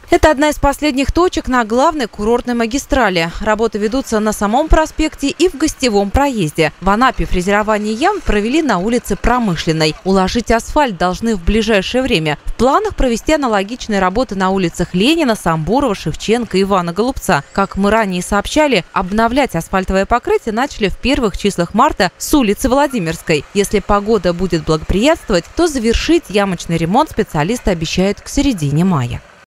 Это одна из последних точек на главной курортной магистрали. Работы ведутся на самом проспекте и в гостевом проезде. В Анапе фрезерование ям провели на улице Промышленной. Уложить асфальт должны в ближайшее время. В планах провести аналогичные работы на улицах Ленина, Самбурова, Шевченко, Ивана Голубца. Как мы ранее сообщали, обновлять асфальтовое покрытие начали в первых числах марта с улицы Владимирской. Если погода будет благоприятствовать, то завершить ямочный ремонт специалисты обещают к середине мая.